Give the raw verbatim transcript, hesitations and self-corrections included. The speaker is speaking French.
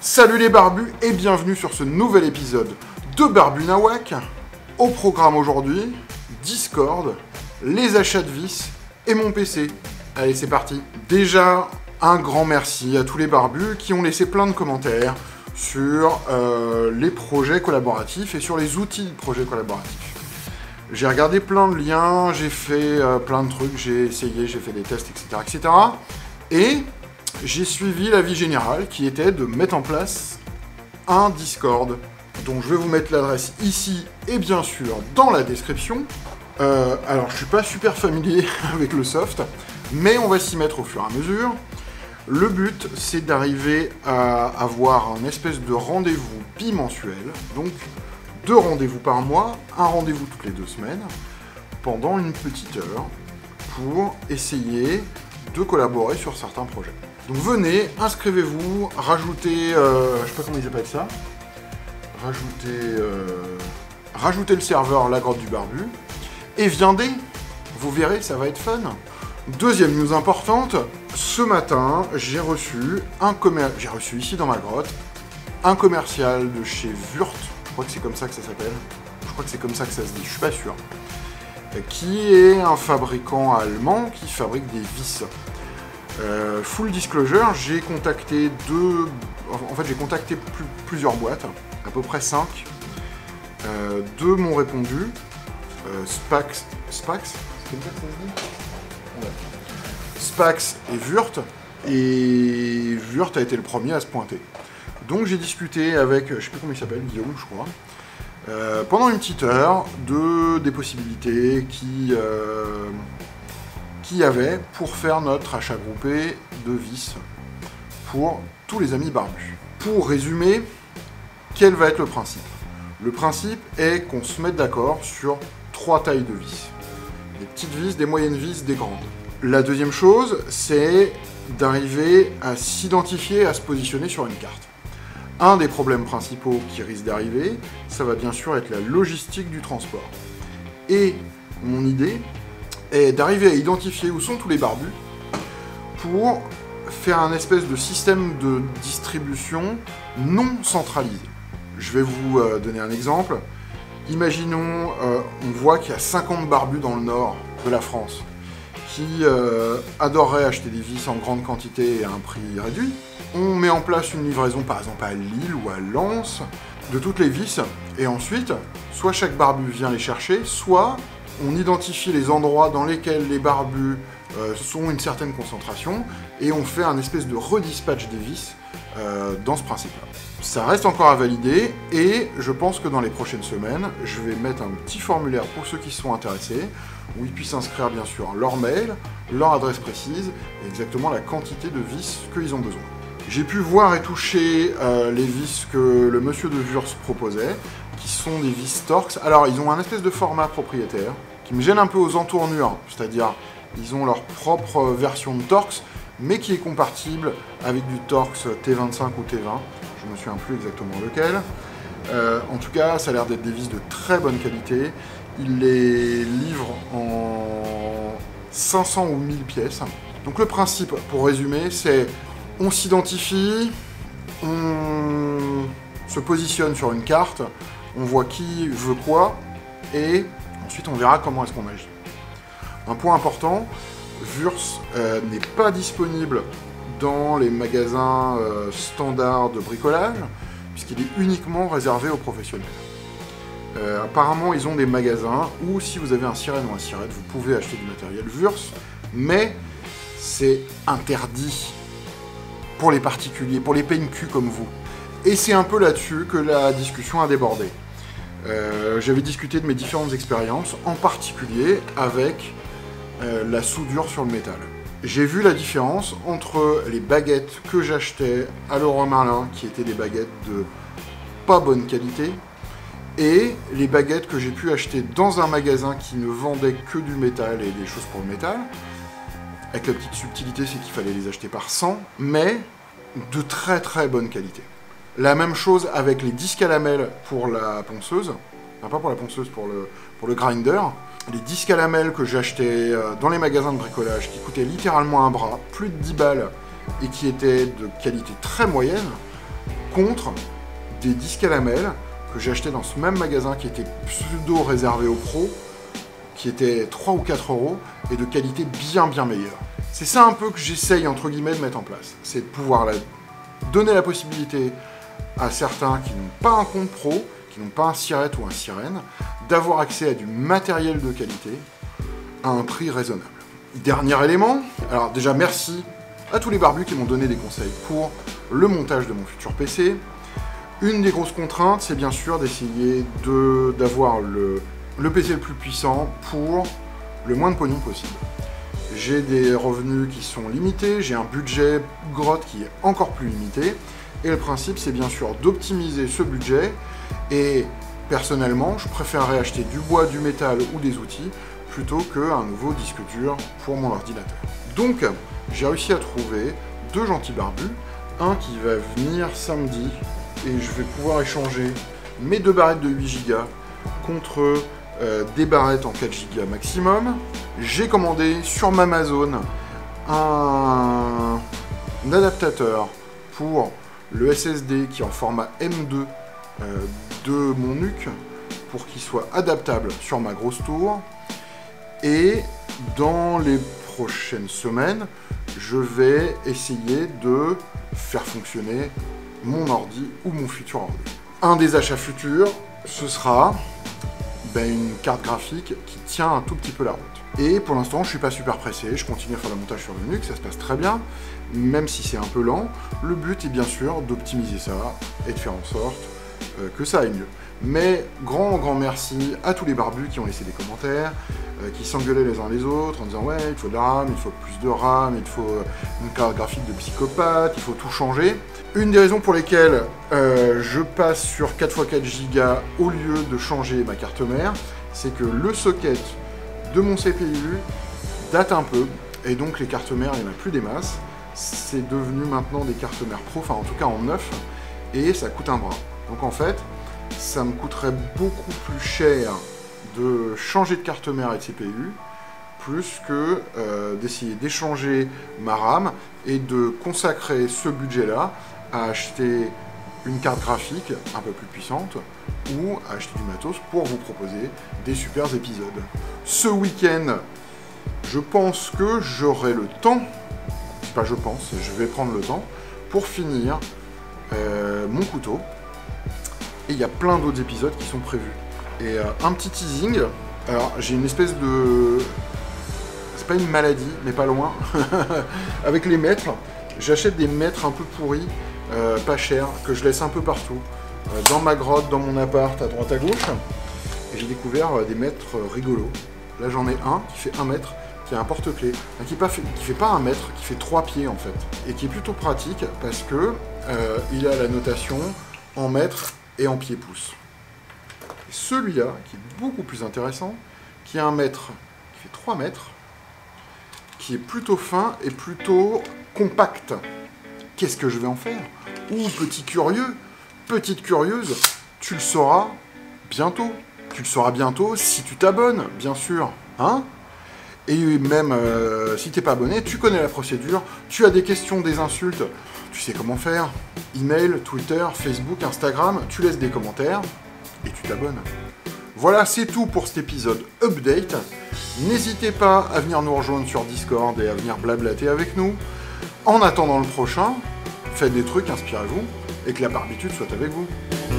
Salut les barbus et bienvenue sur ce nouvel épisode de Barbu Nawak. Au programme aujourd'hui, Discord, les achats de vis et mon P C. Allez, c'est parti. Déjà, un grand merci à tous les barbus qui ont laissé plein de commentaires sur euh, les projets collaboratifs et sur les outils de projets collaboratifs. J'ai regardé plein de liens, j'ai fait euh, plein de trucs, j'ai essayé, j'ai fait des tests, et cetera, et cetera. Et j'ai suivi l'avis général qui était de mettre en place un Discord. Donc je vais vous mettre l'adresse ici et bien sûr dans la description. Euh, alors je suis pas super familier avec le soft, mais on va s'y mettre au fur et à mesure. Le but c'est d'arriver à avoir un espèce de rendez-vous bimensuel, donc deux rendez-vous par mois, un rendez-vous toutes les deux semaines, pendant une petite heure, pour essayer de collaborer sur certains projets. Donc venez, inscrivez-vous, rajoutez, euh, je sais pas comment ils appellent ça, rajoutez, euh, rajoutez le serveur La Grotte du Barbu, et viendez, vous verrez, ça va être fun. Deuxième news importante, ce matin, j'ai reçu un commer... j'ai reçu ici dans ma grotte, un commercial de chez Wurth, je crois que c'est comme ça que ça s'appelle, je crois que c'est comme ça que ça se dit, je suis pas sûr, qui est un fabricant allemand qui fabrique des vis. Euh, full disclosure, j'ai contacté deux... En fait, j'ai contacté plus, plusieurs boîtes, à peu près cinq. Euh, deux m'ont répondu. Euh, Spax... Spax C'est comme ça que ça se dit ouais. Spax et Wurth. Et Wurth a été le premier à se pointer. Donc j'ai discuté avec, je sais plus comment il s'appelle, Guillaume, je crois, euh, pendant une petite heure, de des possibilités qui... Euh, qu'il y avait pour faire notre achat groupé de vis pour tous les amis barbus. Pour résumer, quel va être le principe? Le principe est qu'on se mette d'accord sur trois tailles de vis. Des petites vis, des moyennes vis, des grandes. La deuxième chose, c'est d'arriver à s'identifier, à se positionner sur une carte. Un des problèmes principaux qui risque d'arriver, ça va bien sûr être la logistique du transport. Et mon idée, est d'arriver à identifier où sont tous les barbus pour faire un espèce de système de distribution non centralisé. Je vais vous euh, donner un exemple. Imaginons, euh, on voit qu'il y a cinquante barbus dans le nord de la France qui euh, adoreraient acheter des vis en grande quantité et à un prix réduit. On met en place une livraison par exemple à Lille ou à Lens de toutes les vis et ensuite, soit chaque barbu vient les chercher, soit on identifie les endroits dans lesquels les barbus euh, sont une certaine concentration et on fait un espèce de redispatch des vis euh, dans ce principe-là. Ça reste encore à valider et je pense que dans les prochaines semaines, je vais mettre un petit formulaire pour ceux qui sont intéressés où ils puissent inscrire bien sûr leur mail, leur adresse précise et exactement la quantité de vis qu'ils ont besoin. J'ai pu voir et toucher euh, les vis que le monsieur de Wurth proposait, qui sont des vis Torx. Alors, ils ont un espèce de format propriétaire, qui me gêne un peu aux entournures, c'est-à-dire, ils ont leur propre version de Torx, mais qui est compatible avec du Torx T vingt-cinq ou T vingt, je me souviens plus exactement lequel. Euh, en tout cas, ça a l'air d'être des vis de très bonne qualité. Ils les livrent en cinq cents ou mille pièces. Donc le principe, pour résumer, c'est on s'identifie, on se positionne sur une carte, on voit qui veut quoi, et ensuite on verra comment est-ce qu'on agit. Un point important, Wurth euh, n'est pas disponible dans les magasins euh, standards de bricolage, puisqu'il est uniquement réservé aux professionnels. Euh, apparemment, ils ont des magasins où, si vous avez un sirène ou un sirette, vous pouvez acheter du matériel Wurth, mais c'est interdit pour les particuliers, pour les P N Q comme vous. Et c'est un peu là-dessus que la discussion a débordé. Euh, J'avais discuté de mes différentes expériences, en particulier avec euh, la soudure sur le métal. J'ai vu la différence entre les baguettes que j'achetais à Leroy Merlin, qui étaient des baguettes de pas bonne qualité, et les baguettes que j'ai pu acheter dans un magasin qui ne vendait que du métal et des choses pour le métal. Avec la petite subtilité, c'est qu'il fallait les acheter par cent, mais de très très bonne qualité. La même chose avec les disques à lamelles pour la ponceuse, enfin pas pour la ponceuse, pour le, pour le grinder. Les disques à lamelles que j'achetais dans les magasins de bricolage, qui coûtaient littéralement un bras, plus de dix balles, et qui étaient de qualité très moyenne, contre des disques à lamelles que j'ai acheté dans ce même magasin qui était pseudo réservé aux pros, qui était trois ou quatre euros et de qualité bien bien meilleure. C'est ça un peu que j'essaye entre guillemets de mettre en place, c'est de pouvoir la... donner la possibilité à certains qui n'ont pas un compte pro, qui n'ont pas un Siret ou un Sirène, d'avoir accès à du matériel de qualité à un prix raisonnable. Dernier élément, alors déjà merci à tous les barbus qui m'ont donné des conseils pour le montage de mon futur P C. Une des grosses contraintes, c'est bien sûr d'essayer de, d'avoir le, le P C le plus puissant pour le moins de pognon possible. J'ai des revenus qui sont limités, j'ai un budget grotte qui est encore plus limité, et le principe c'est bien sûr d'optimiser ce budget, et personnellement je préférerais acheter du bois, du métal ou des outils, plutôt qu'un nouveau disque dur pour mon ordinateur. Donc j'ai réussi à trouver deux gentils barbus, un qui va venir samedi, et je vais pouvoir échanger mes deux barrettes de huit giga contre euh, des barrettes en quatre giga maximum. J'ai commandé sur Amazon un, un adaptateur pour le S S D qui est en format M deux euh, de mon N U C pour qu'il soit adaptable sur ma grosse tour. Et dans les prochaines semaines, je vais essayer de faire fonctionner mon ordi ou mon futur ordi. Un des achats futurs, ce sera ben, une carte graphique qui tient un tout petit peu la route. Et pour l'instant, je suis pas super pressé, je continue à faire le montage sur le N U C, ça se passe très bien, même si c'est un peu lent. Le but est bien sûr d'optimiser ça et de faire en sorte euh, que ça aille mieux. Mais grand, grand merci à tous les barbus qui ont laissé des commentaires, euh, qui s'engueulaient les uns les autres en disant « Ouais, il faut de la RAM, il faut plus de RAM, il faut une carte graphique de psychopathe, il faut tout changer ». Une des raisons pour lesquelles euh, je passe sur quatre fois quatre giga au lieu de changer ma carte mère, c'est que le socket de mon C P U date un peu, et donc les cartes mères, il n'y en a plus des masses. C'est devenu maintenant des cartes mères pro, enfin en tout cas en neuf, et ça coûte un bras. Donc en fait, ça me coûterait beaucoup plus cher de changer de carte mère et de C P U, plus que euh, d'essayer d'échanger ma RAM et de consacrer ce budget-là à acheter une carte graphique un peu plus puissante ou à acheter du matos pour vous proposer des super épisodes. Ce week-end, je pense que j'aurai le temps, c'est pas je pense, je vais prendre le temps pour finir euh, mon couteau. Et il y a plein d'autres épisodes qui sont prévus. Et euh, un petit teasing, alors j'ai une espèce de... c'est pas une maladie, mais pas loin, avec les mètres. J'achète des mètres un peu pourris, euh, pas chers, que je laisse un peu partout, euh, dans ma grotte, dans mon appart, à droite à gauche. Et j'ai découvert euh, des mètres euh, rigolos. Là j'en ai un qui fait un mètre, qui a un porte-clés, qui ne fait, fait pas un mètre, qui fait trois pieds en fait. Et qui est plutôt pratique parce que euh, il a la notation en mètres et en pieds-pouces. Celui-là, qui est beaucoup plus intéressant, qui a un mètre, qui fait trois mètres, qui est plutôt fin et plutôt compact. Qu'est-ce que je vais en faire? Ouh, petit curieux, petite curieuse, tu le sauras bientôt. Tu le sauras bientôt si tu t'abonnes, bien sûr. Hein? Et même euh, si t'es pas abonné, tu connais la procédure, tu as des questions, des insultes, tu sais comment faire. Email, Twitter, Facebook, Instagram, tu laisses des commentaires et tu t'abonnes. Voilà, c'est tout pour cet épisode update. N'hésitez pas à venir nous rejoindre sur Discord et à venir blablater avec nous. En attendant le prochain, faites des trucs, inspirez-vous, et que la barbitude soit avec vous.